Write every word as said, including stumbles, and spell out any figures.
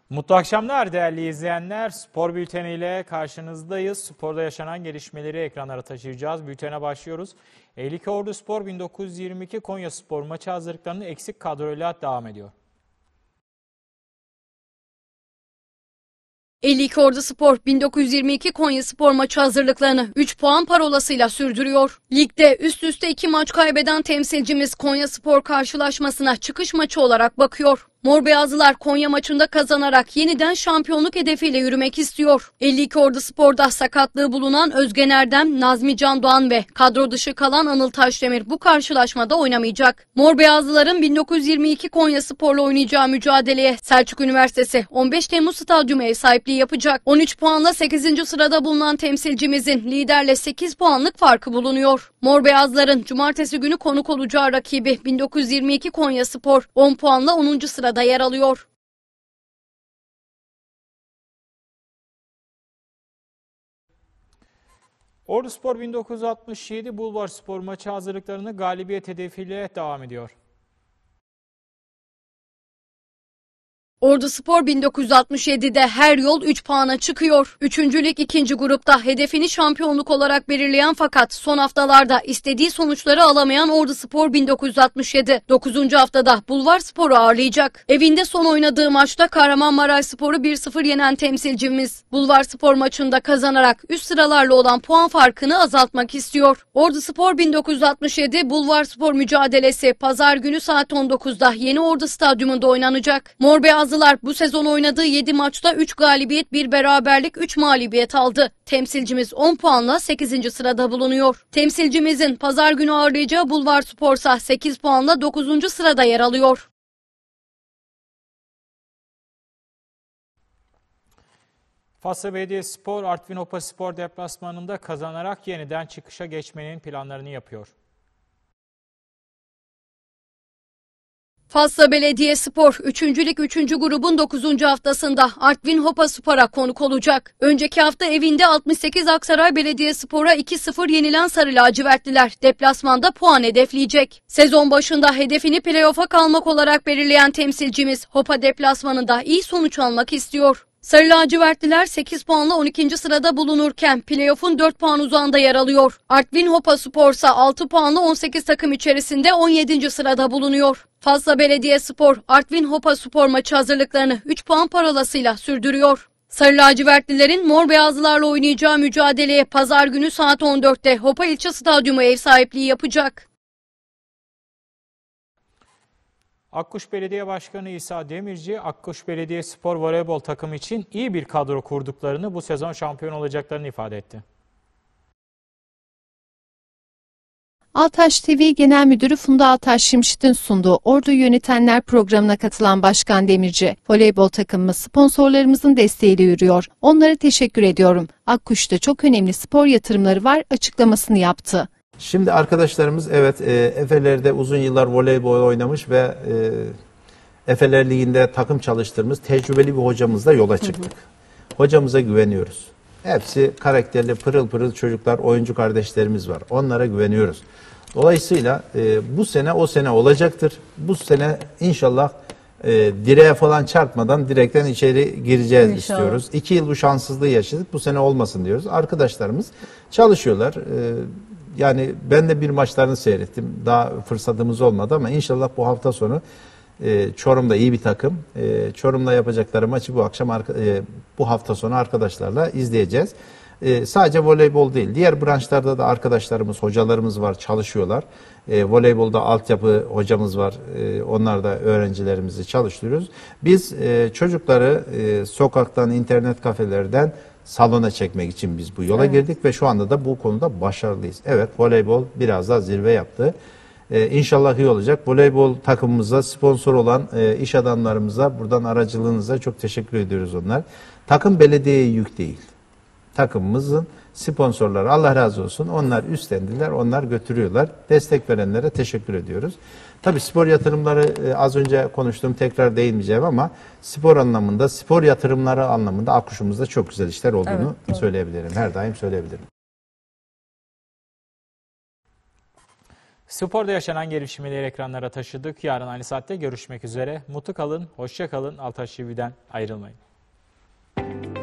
Mutlu akşamlar değerli izleyenler. Spor bülteniyle karşınızdayız. Sporda yaşanan gelişmeleri ekranlara taşıyacağız. Bültene başlıyoruz. Ehlike Orduspor bin dokuz yüz yirmi iki Konyaspor maçı hazırlıklarını eksik kadroyla devam ediyor. Ehlike Orduspor bin dokuz yüz yirmi iki Konyaspor maçı hazırlıklarını üç puan parolasıyla sürdürüyor. Ligde üst üste iki maç kaybeden temsilcimiz Konyaspor karşılaşmasına çıkış maçı olarak bakıyor. Mor Beyazlılar Konya maçında kazanarak yeniden şampiyonluk hedefiyle yürümek istiyor. Ehlike Orduspor'da sakatlığı bulunan Özgen Erdem, Nazmi Can Doğan ve kadro dışı kalan Anıl Taşdemir bu karşılaşmada oynamayacak. Mor Beyazlıların bin dokuz yüz yirmi iki Konyaspor'la oynayacağı mücadeleye Selçuk Üniversitesi on beş Temmuz Stadyumu ev sahipliği yapacak. on üç puanla sekizinci sırada bulunan temsilcimizin liderle sekiz puanlık farkı bulunuyor. Mor Beyazlıların cumartesi günü konuk olacağı rakibi bin dokuz yüz yirmi iki Konyaspor on puanla onuncu sırada yer alıyor. Orduspor bin dokuz yüz altmış yedi Bulvarspor maçı hazırlıklarını galibiyet hedefiyle devam ediyor. Orduspor bin dokuz yüz altmış yedi'de her yol üç puana çıkıyor. üçüncü lig ikinci grupta hedefini şampiyonluk olarak belirleyen fakat son haftalarda istediği sonuçları alamayan Orduspor bin dokuz yüz altmış yedi dokuzuncu haftada Bulvarspor'u ağırlayacak. Evinde son oynadığı maçta Kahramanmaraşspor'u bir sıfır yenen temsilcimiz Bulvarspor maçında kazanarak üst sıralarla olan puan farkını azaltmak istiyor. Orduspor bin dokuz yüz altmış yedi Bulvarspor mücadelesi pazar günü saat on dokuzda Yeni Ordu Stadyumunda oynanacak. Mor Beyazlılar bu sezon oynadığı yedi maçta üç galibiyet, bir beraberlik, üç mağlubiyet aldı. Temsilcimiz on puanla sekizinci sırada bulunuyor. Temsilcimizin pazar günü ağırlayacağı Bulvarspor'sa sekiz puanla dokuzuncu sırada yer alıyor. Fatsa Belediyespor Artvin Hopaspor deplasmanında kazanarak yeniden çıkışa geçmenin planlarını yapıyor. Fatsa Belediyespor üçüncü lig üçüncü grubun dokuzuncu haftasında Artvin Hopaspor'a konuk olacak. Önceki hafta evinde altmış sekiz Aksaray Belediyespor'a iki sıfır yenilen Sarı Lacivertliler deplasmanda puan hedefleyecek. Sezon başında hedefini playoff'a kalmak olarak belirleyen temsilcimiz Hopa deplasmanında iyi sonuç almak istiyor. Sarı Lacivertliler sekiz puanla on ikinci sırada bulunurken playoff'un dört puan uzağında yer alıyor. Artvin Hopaspor ise altı puanla on sekiz takım içerisinde on yedinci sırada bulunuyor. Fatsa Belediyespor Artvin Hopaspor maçı hazırlıklarını üç puan parolasıyla sürdürüyor. Sarı Lacivertlilerin Mor Beyazlılarla oynayacağı mücadeleye pazar günü saat on dörtte Hopa İlçe Stadyumu ev sahipliği yapacak. Akkuş Belediye Başkanı İsa Demirci, Akkuş Belediyespor voleybol takımı için iyi bir kadro kurduklarını, bu sezon şampiyon olacaklarını ifade etti. Altaş T V Genel Müdürü Funda Altaş Şimşit'in sunduğu Ordu Yönetenler programına katılan Başkan Demirci, voleybol takımımız sponsorlarımızın desteğiyle yürüyor. Onlara teşekkür ediyorum. Akkuş'ta çok önemli spor yatırımları var açıklamasını yaptı. Şimdi arkadaşlarımız evet e, Efeler'de uzun yıllar voleybol oynamış ve e, Efeler Ligi'nde takım çalıştığımız tecrübeli bir hocamızla yola çıktık. Hı hı. Hocamıza güveniyoruz. Hepsi karakterli, pırıl pırıl çocuklar, oyuncu kardeşlerimiz var. Onlara güveniyoruz. Dolayısıyla e, bu sene o sene olacaktır. Bu sene inşallah e, direğe falan çarpmadan direkten içeri gireceğiz İnşallah. istiyoruz. İki yıl bu şanssızlığı yaşadık. Bu sene olmasın diyoruz. Arkadaşlarımız çalışıyorlar. E, yani ben de bir maçlarını seyrettim. Daha fırsatımız olmadı ama inşallah bu hafta sonu e, Çorum'da iyi bir takım. E, Çorum'da yapacakları maçı bu akşam e, bu hafta sonu arkadaşlarla izleyeceğiz. E, sadece voleybol değil, diğer branşlarda da arkadaşlarımız, hocalarımız var, çalışıyorlar. E, voleybolda altyapı hocamız var, e, onlar da öğrencilerimizi çalıştırıyoruz. Biz e, çocukları e, sokaktan, internet kafelerden salona çekmek için biz bu yola evet. girdik ve şu anda da bu konuda başarılıyız. Evet, voleybol biraz daha zirve yaptı. Ee, İnşallah iyi olacak. Voleybol takımımıza sponsor olan e, iş adamlarımıza, buradan aracılığınıza çok teşekkür ediyoruz onlar. Takım belediyeye yük değil. Takımımızın sponsorları, Allah razı olsun, onlar üstlendiler, onlar götürüyorlar. Destek verenlere teşekkür ediyoruz. Tabii spor yatırımları e, az önce konuştuğum, tekrar değinmeyeceğim ama spor anlamında, spor yatırımları anlamında Akkuş'umuzda çok güzel işler olduğunu evet, söyleyebilirim. Her daim söyleyebilirim. Sporda yaşanan gelişmeleri ekranlara taşıdık. Yarın aynı saatte görüşmek üzere. Mutlu kalın, hoşça kalın. Altaş T V'den ayrılmayın.